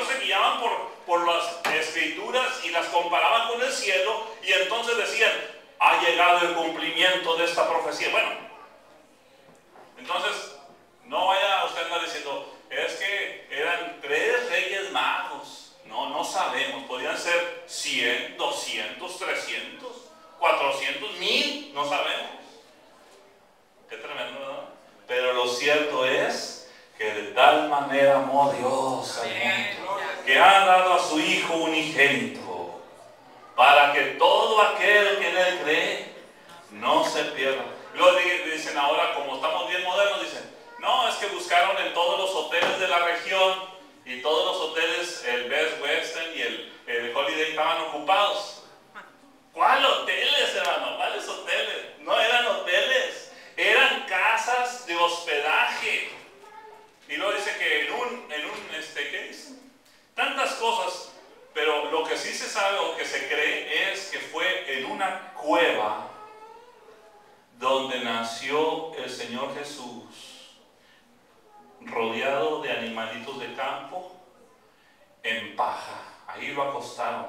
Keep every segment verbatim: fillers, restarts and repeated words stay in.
ellos se guiaban por, por las escrituras y las comparaban con el cielo, y entonces decían, ha llegado el cumplimiento de esta profecía. Bueno, entonces no vaya usted a andar diciendo, es que eran tres reyes magos. No, no sabemos, podrían ser cien, doscientos, trescientos, cuatrocientos, mil, no sabemos. Qué tremendo, ¿verdad? Pero lo cierto es que de tal manera amó Dios al mundo, que ha dado a su Hijo unigénito, para que todo aquel que en Él cree no se pierda. Luego dicen ahora, como estamos bien modernos, dicen, no, es que buscaron en todos los hoteles de la región, y todos los hoteles, el Best Western y el, el Holiday, estaban ocupados. ¿Cuál hoteles, hermano? ¿Cuáles hoteles? No eran hoteles, eran casas de hospedaje. Y luego dice que en un, en un este, ¿qué dice? Tantas cosas, pero lo que sí se sabe o que se cree es que fue en una cueva donde nació el Señor Jesús, rodeado de animalitos de campo, en paja. Ahí lo acostaron,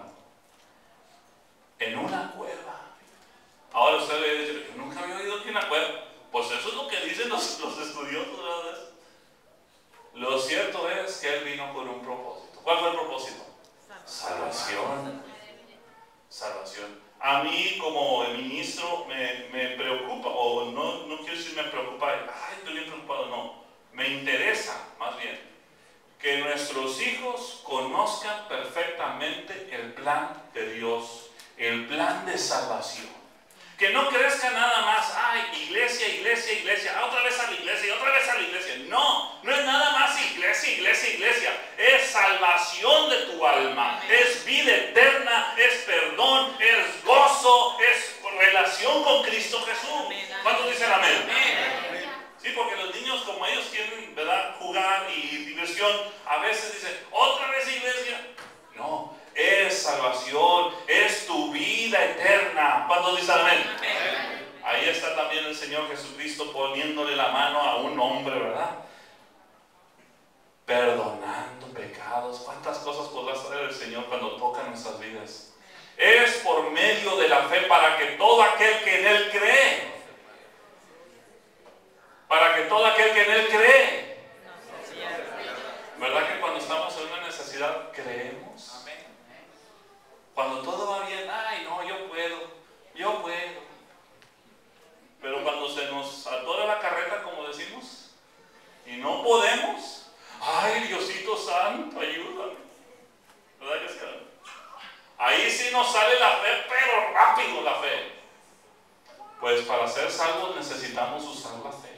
en una cueva. Ahora usted le dice, yo nunca había oído que una cueva. Pues eso es lo que dicen los, los estudiosos, ¿verdad? Lo cierto es que Él vino por un propósito. ¿Cuál fue el propósito? Salvación. Salvación. A mí como ministro me, me preocupa, o no, no quiero decir me preocupa, ay, estoy bien preocupado, no. Me interesa, más bien, que nuestros hijos conozcan perfectamente el plan de Dios, el plan de salvación. Que no crezca nada más, ay, iglesia, iglesia, iglesia, otra vez a la iglesia y otra vez a la iglesia. No, no es nada más iglesia, iglesia, iglesia. Es salvación de tu alma, es vida eterna, es perdón, es gozo, es relación con Cristo Jesús. ¿Cuántos dicen amén? Sí, porque los niños, como ellos quieren, ¿verdad?, jugar y diversión, a veces dicen, otra vez iglesia. No, es salvación, es tu vida eterna. ¿Cuántos dicen amén? Amén? Ahí está también el Señor Jesucristo poniéndole la mano a un hombre, ¿verdad? Perdonando pecados. ¿Cuántas cosas podrá hacer el Señor cuando toca nuestras vidas? Es por medio de la fe, para que todo aquel que en Él cree, para que todo aquel que en Él cree, ¿verdad que cuando estamos en una necesidad creemos? Cuando todo va bien, ay no, yo puedo, yo puedo. Pero cuando se nos atora la carreta, como decimos, y no podemos, ay Diosito Santo, ayúdame. ¿Verdad que es que? Ahí sí nos sale la fe, pero rápido la fe. Pues para ser salvos necesitamos usar la fe.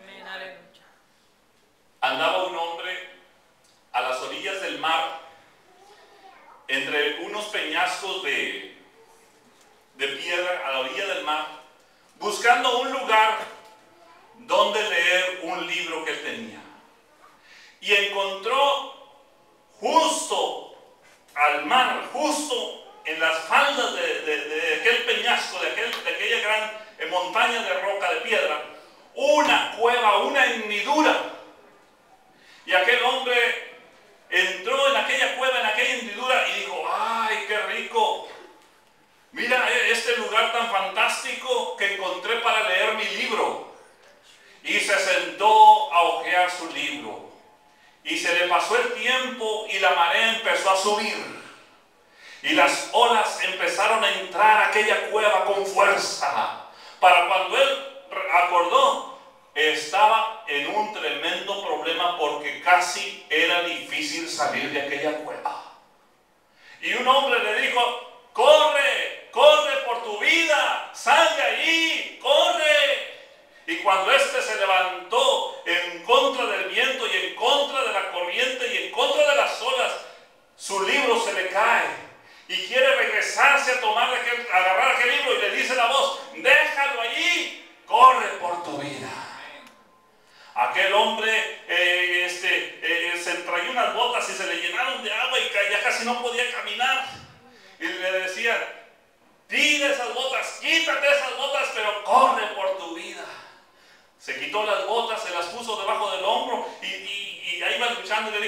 Andaba un hombre a las orillas del mar, entre unos peñascos de, de piedra a la orilla del mar, buscando un lugar donde leer un libro que él tenía. Y encontró justo al mar, justo en las faldas de, de, de aquel peñasco, de, aquel, de aquella gran eh, montaña de roca, de piedra, una cueva, una hendidura. Y aquel hombre entró en aquella cueva, en aquella hendidura, y dijo, ¡ay, qué rico! Mira este lugar tan fantástico que encontré para leer mi libro. Y se sentó a hojear su libro. Y se le pasó el tiempo y la marea empezó a subir. Y las olas empezaron a entrar a aquella cueva con fuerza. Para cuando él acordó, estaba en un tremendo problema, porque casi era difícil salir de aquella cueva. Y un hombre le dijo, corre, corre por tu vida, sal de allí, corre. Y cuando éste se levantó en contra del viento y en contra de la corriente y en contra de las olas, su libro se le cae y quiere regresarse a tomar aquel, a agarrar aquel libro, y le dice la voz, déjalo allí, corre por tu vida. Aquel hombre eh, este, eh, se traía unas botas y se le llenaron de agua y ya casi no podía caminar. Y le decía, tira esas botas, quítate esas botas, pero corre por tu vida. Se quitó las botas, se las puso debajo del hombro y, y, y ahí iba luchando y le dijo,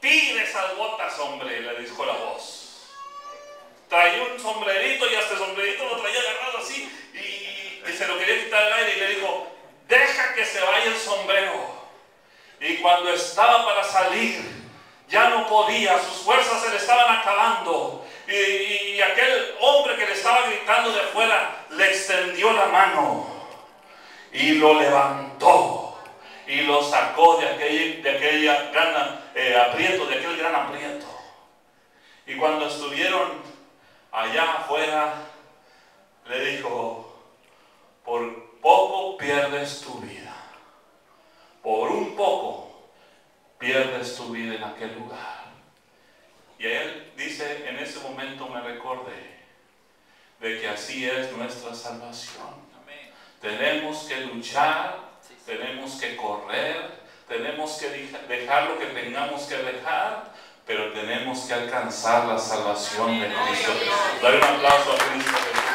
tire esas botas, hombre, le dijo la voz. Traía un sombrerito y hasta el sombrerito lo traía agarrado así y, y se lo quería quitar al aire y le dijo, deja que se vaya el sombrero. Y cuando estaba para salir, ya no podía, sus fuerzas se le estaban acabando. Y, y aquel hombre que le estaba gritando de afuera le extendió la mano y lo levantó y lo sacó de aquel, de aquella gran eh, aprieto, de aquel gran aprieto. Y cuando estuvieron allá afuera, le dijo, por poco pierdes tu vida, por un poco pierdes tu vida en aquel lugar. Y él dice, en ese momento me recordé de que así es nuestra salvación. Amén. Tenemos que luchar, sí, sí. tenemos que correr, tenemos que dejar lo que tengamos que dejar, pero tenemos que alcanzar la salvación Amén. de Cristo Jesús. Dale un aplauso a Cristo Jesús.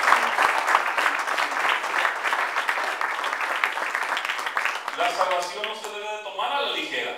La salvación no se debe de tomar a la ligera.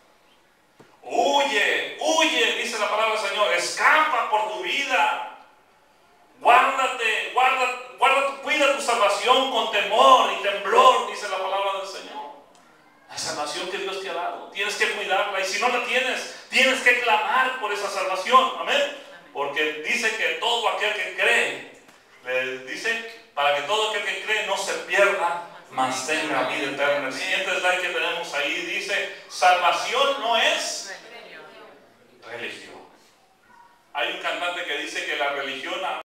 Huye, huye, dice la palabra del Señor, escapa por tu vida. Guárdate, guarda, guarda, cuida tu salvación con temor y temblor, dice la palabra del Señor. La salvación que Dios te ha dado, tienes que cuidarla, y si no la tienes, tienes que clamar por esa salvación. Amén. Porque dice que todo aquel que cree, le dice, para que todo aquel que cree no se pierda, mas tenga vida eterna. El siguiente slide que tenemos ahí dice, salvación no es religión. Hay un cantante que dice que la religión